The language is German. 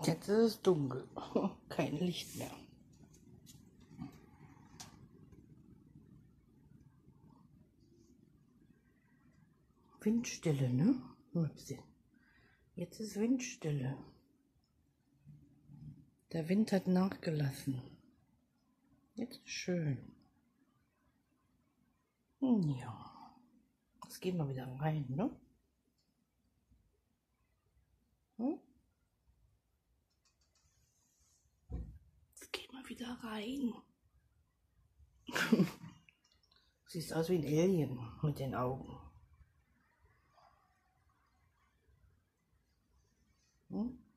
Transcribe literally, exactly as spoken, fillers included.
Jetzt ist es dunkel. Kein Licht mehr. Windstille, ne? Jetzt ist Windstille. Der Wind hat nachgelassen. Jetzt ist schön. Ja. Jetzt gehen wir wieder rein, ne? Hm? Jetzt gehen wir wieder rein. Siehst aus wie ein Alien mit den Augen. Hm?